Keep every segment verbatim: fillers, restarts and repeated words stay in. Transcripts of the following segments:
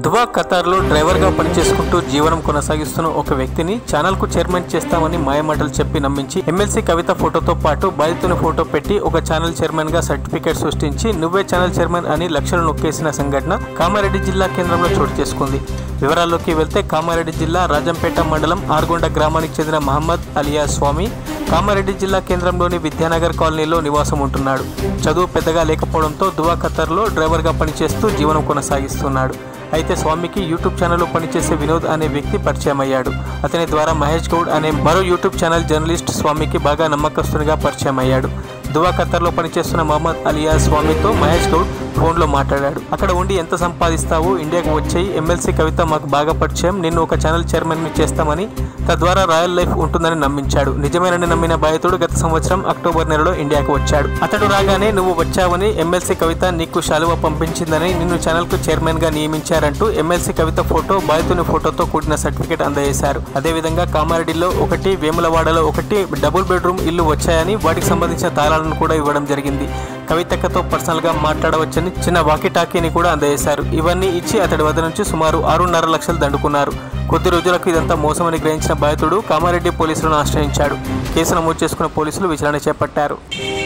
దుబా ఖతార్లో డ్రైవర్గా పనిచేసుకుంటూ జీవనం కొనసాగిస్తున్న ఒక వ్యక్తిని ఛానల్కు చైర్మన్ చేస్తామని మాయమాటలు చెప్పి నమ్మించి ఎమ్మెల్సీ కవిత ఫోటోతో పాటు బాధితుని ఫోటో పెట్టి ఒక ఛానల్ చైర్మన్గా సర్టిఫికేట్ సృష్టించి నువ్వే ఛానల్ చైర్మన్ అని లక్షలు నొక్కేసిన సంఘటన కామారెడ్డి జిల్లా కేంద్రంలో చోటు చేసుకుంది. వివరాల్లోకి వెళ్తే కామారెడ్డి జిల్లా రాజంపేట మండలం ఆర్గొండ గ్రామానికి చెందిన మహమ్మద్ అలియా స్వామి కామారెడ్డి జిల్లా కేంద్రంలోని విద్యానగర్ కాలనీలో నివాసం ఉంటున్నాడు. చదువు పెద్దగా లేకపోవడంతో దుబా ఖతార్లో డ్రైవర్గా పనిచేస్తూ జీవనం కొనసాగిస్తున్నాడు. అయితే స్వామికి యూట్యూబ్ ఛానల్లో పనిచేసే వినోద్ అనే వ్యక్తి పరిచయం అయ్యాడు. అతని ద్వారా మహేష్ గౌడ్ అనే మరో యూట్యూబ్ ఛానల్ జర్నలిస్ట్ స్వామికి బాగా నమ్మకస్తునిగా పరిచయం అయ్యాడు. దుబా ఖతార్లో పనిచేస్తున్న మహమ్మద్ అలియా స్వామితో మహేష్ గౌడ్ ఫోన్లో మాట్లాడాడు. అక్కడ ఉండి ఎంత సంపాదిస్తావు, ఇండియాకు వచ్చేయి, ఎమ్మెల్సీ కవిత మాకు బాగా పరిచయం, నిన్ను ఒక ఛానల్ చైర్మన్ని చేస్తామని, తద్వారా రాయల్ లైఫ్ ఉంటుందని నమ్మించాడు. నిజమేనని నమ్మిన బాధితుడు గత సంవత్సరం అక్టోబర్ నెలలో ఇండియాకు వచ్చాడు. అతడు రాగానే నువ్వు వచ్చావని, ఎమ్మెల్సీ కవిత నీకు శాలువ పంపించిందని, నిన్ను ఛానల్కు చైర్మన్గా నియమించారంటూ ఎమ్మెల్సీ కవిత ఫోటో, బాధితుని ఫోటోతో కూడిన సర్టిఫికేట్ అందజేశారు. అదేవిధంగా కామారెడ్డిలో ఒకటి, వేములవాడలో ఒకటి డబుల్ బెడ్రూమ్ ఇల్లు వచ్చాయని, వాటికి సంబంధించిన తాళాలను కూడా ఇవ్వడం జరిగింది. కవితక్కతో పర్సనల్గా మాట్లాడవచ్చని చిన్న వాకీటాకీని కూడా అందజేశారు. ఇవన్నీ ఇచ్చి అతడి వద్ద నుంచి సుమారు ఆరున్నర లక్షలు దండుకున్నారు. కొద్ది రోజులకు ఇదంతా మోసమని గ్రహించిన బాధితుడు కామారెడ్డి పోలీసులను ఆశ్రయించాడు. కేసు నమోదు చేసుకున్న పోలీసులు విచారణ చేపట్టారు.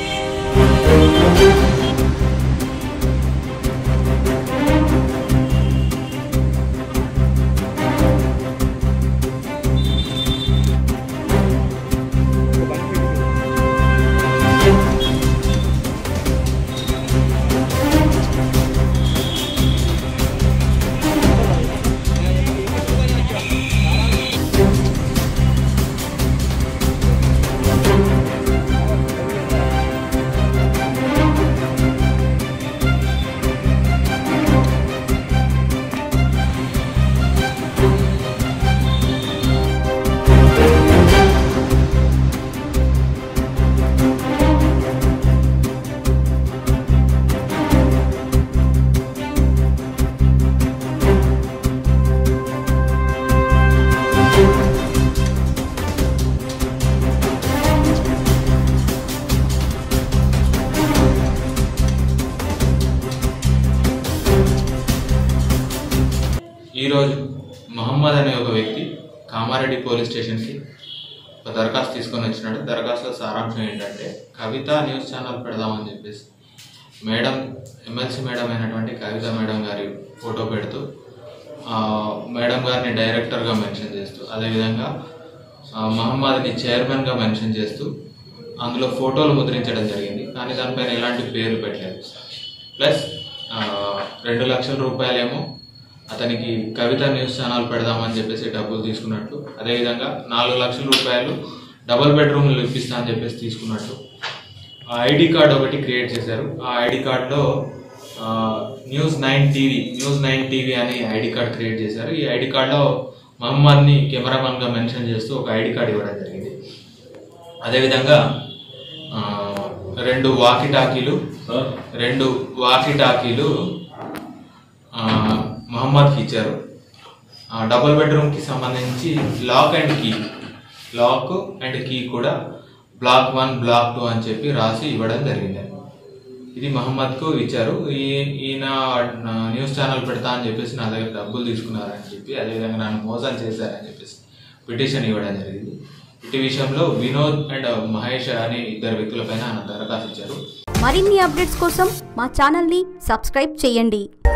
ఈరోజు మహమ్మద్ అనే ఒక వ్యక్తి కామారెడ్డి పోలీస్ స్టేషన్కి ఒక దరఖాస్తు తీసుకొని వచ్చినాడు. దరఖాస్తులో సారాంశం ఏంటంటే, కవిత న్యూస్ ఛానల్ పెడదామని చెప్పేసి మేడం, ఎమ్మెల్సీ మేడం అయినటువంటి కవిత మేడం గారి ఫోటో పెడుతూ మేడం గారిని డైరెక్టర్గా మెన్షన్ చేస్తూ, అదేవిధంగా మహమ్మద్ని చైర్మన్గా మెన్షన్ చేస్తూ అందులో ఫోటోలు ముద్రించడం జరిగింది. కానీ దానిపైన ఎలాంటి పేరు పెట్టలేదు. ప్లస్ రెండు లక్షల రూపాయలేమో అతనికి కవిత న్యూస్ ఛానల్ పెడదామని చెప్పేసి డబ్బులు తీసుకున్నట్టు, అదేవిధంగా నాలుగు లక్షల రూపాయలు డబుల్ బెడ్రూమ్లు ఇప్పిస్తా అని చెప్పేసి తీసుకున్నట్టు ఆ ఐడి కార్డు ఒకటి క్రియేట్ చేశారు. ఆ ఐడి కార్డులో news nine TV news nine TV అని ఐడి కార్డు క్రియేట్ చేశారు. ఈ ఐడి కార్డులో మహమ్మద్ని కెమెరామన్గా మెన్షన్ చేస్తూ ఒక ఐడి కార్డు ఇవ్వడం జరిగింది. అదేవిధంగా రెండు వాకీ టాకీలు రెండు వాకీ టాకీలు మహమ్మద్కి ఇచ్చారు. డబుల్ బెడ్రూమ్కి సంబంధించి lock and key lock and key కూడా బ్లాక్ వన్ బ్లాక్ టూ అని చెప్పి రాసి ఇవ్వడం జరిగింది. ఇది మహమ్మద్కు ఇచ్చారు. ఈ ఈయన న్యూస్ ఛానల్ పెడతా అని చెప్పేసి నా దగ్గర డబ్బులు తీసుకున్నారని చెప్పి, అదేవిధంగా నన్ను మోసాలు చేశారని చెప్పేసి పిటిషన్ ఇవ్వడం జరిగింది. ఇటు విషయంలో వినోద్ అండ్ మహేష్ అనే ఇద్దరు వ్యక్తులపైన ఆయన దరఖాస్తు ఇచ్చారు. మరిన్ని అప్డేట్స్ కోసం మా ఛానల్ని సబ్స్క్రైబ్ చేయండి.